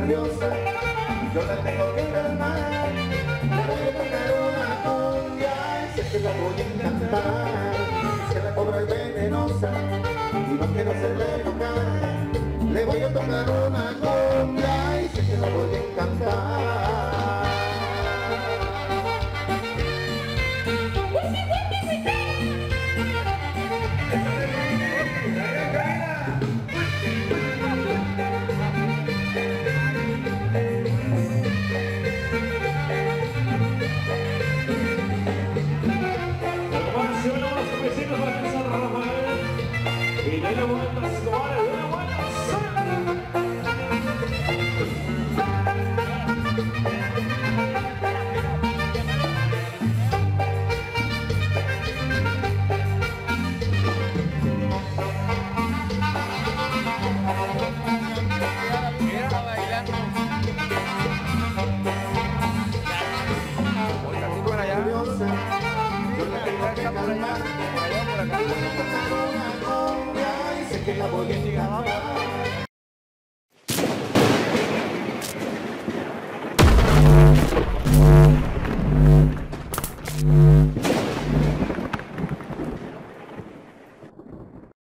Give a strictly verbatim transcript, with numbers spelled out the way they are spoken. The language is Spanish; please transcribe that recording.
furiosa, yo la tengo que calmar. Le voy a tocar una cumbia y sé que la voy a encantar. Que la cobra es venenosa y no quiero hacerle enojar. Le voy a tocar una cumbia y sé que la voy a encantar. Y dale vueltas, comadre, dale vueltas. Mira, bailando. Por aquí por allá. Yo la tengo que calmar. Por allá, por acá. Sé que la voy a encantar.